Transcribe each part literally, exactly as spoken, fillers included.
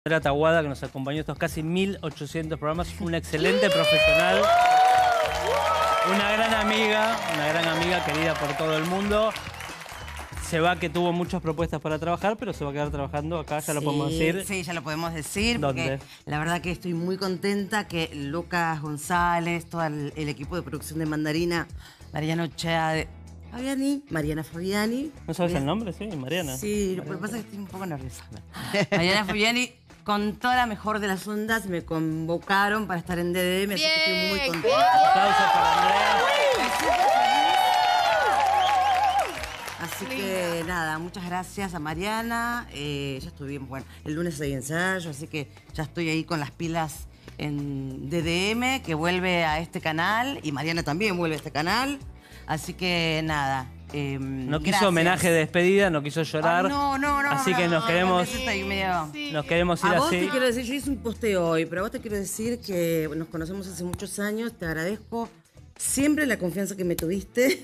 Andrea Taguada, que nos acompañó estos casi mil ochocientos programas, una excelente profesional, una gran amiga, una gran amiga querida por todo el mundo. Se va, que tuvo muchas propuestas para trabajar, pero se va a quedar trabajando acá, ya sí, lo podemos decir. Sí, ya lo podemos decir. ¿Dónde? Porque la verdad que estoy muy contenta que Lucas González, todo el, el equipo de producción de Mandarina, Mariano Chea, Fabiani, Mariana Fabiani. ¿No sabes el nombre? Sí, Mariana. Sí, lo que pasa es que estoy un poco nerviosa. Mariana Fabiani, con toda la mejor de las ondas, me convocaron para estar en D D M, así que estoy muy contenta. Aplausos para Andrea. Así que nada, muchas gracias a Mariana. Eh, ya estuvimos, bueno, el lunes hay ensayo, así que ya estoy ahí con las pilas en D D M, que vuelve a este canal, y Mariana también vuelve a este canal. Así que nada. Eh, no quiso gracias. homenaje de despedida, no quiso llorar. Ay, no, no, no. Así no, que nos no, queremos, no, no, medio... sí. nos queremos ir A vos así. te quiero decir, yo hice un posteo hoy, pero a vos te quiero decir que nos conocemos hace muchos años, te agradezco siempre la confianza que me tuviste.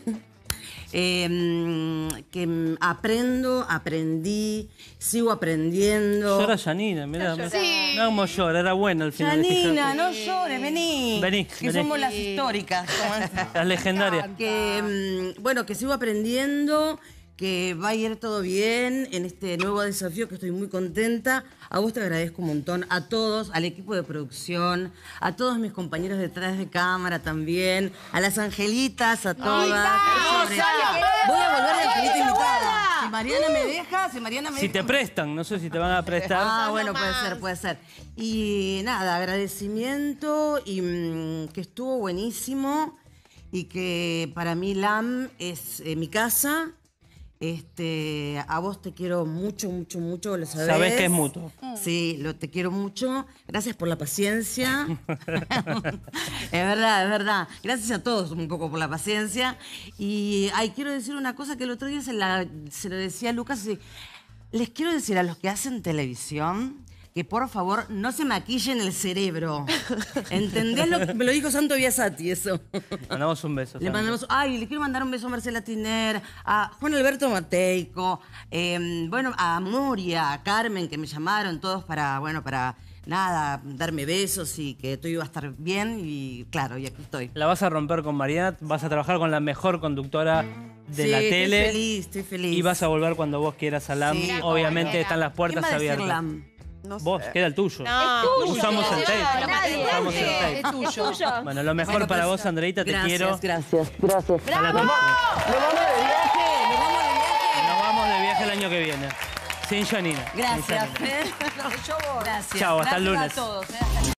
Eh, que aprendo, aprendí, sigo aprendiendo. Llora Janina, mirá. mirá. Sí. No como llora, era buena al final. Janina, no llores, vení. Vení, Que vení. somos las históricas. Las legendarias. Que, mm, bueno, que sigo aprendiendo, que va a ir todo bien en este nuevo desafío, que estoy muy contenta. A vos te agradezco un montón, a todos, al equipo de producción, a todos mis compañeros detrás de cámara también, a las angelitas, a todas. vamos, Sobre- Sara, Voy a volver de angelita toda. invitada. Si Mariana me deja, si Mariana me Si deja... te prestan, no sé si te van a prestar. Ah, bueno, puede más. ser, puede ser. Y nada, agradecimiento y mm, que estuvo buenísimo y que para mí L A M es eh, mi casa. Este, a vos te quiero mucho, mucho, mucho, lo sabés. Sabés que es mutuo. Sí, lo te quiero mucho. Gracias por la paciencia. Es verdad, es verdad. Gracias a todos un poco por la paciencia. Y ay, quiero decir una cosa que el otro día se, la, se lo decía a Lucas. Y les quiero decir a los que hacen televisión que por favor no se maquillen el cerebro. ¿Entendés lo que me lo dijo Santo Biasati eso? Mandamos un beso. Le Sandra. mandamos, ay, le quiero mandar un beso a Marcela Tiner, a Juan Alberto Mateico, eh, bueno, a Moria, a Carmen, que me llamaron todos para, bueno, para, nada, darme besos y que todo iba a estar bien y claro, y aquí estoy. La vas a romper con Mariana, vas a trabajar con la mejor conductora de Sí, la tele. estoy feliz, estoy feliz. Y vas a volver cuando vos quieras a L A M. Sí. Obviamente Bueno. están las ¿Quién puertas va a decir abiertas. L A M? No Vos, sé. queda el tuyo. No, Lo usamos el tape. Nadie. Usamos el tape. Es tuyo. Bueno, lo mejor Bueno, para pues, vos, Andreita, te gracias, quiero. Gracias, gracias. A la ¡Bravo! próxima. ¿Nos vamos de viaje? ¿Nos vamos de viaje? Nos vamos de viaje el año que viene. Sin Janina. Sin Gracias. Janina. Gracias. Chao, hasta el Gracias lunes. a todos. ¿eh? Hasta el lunes.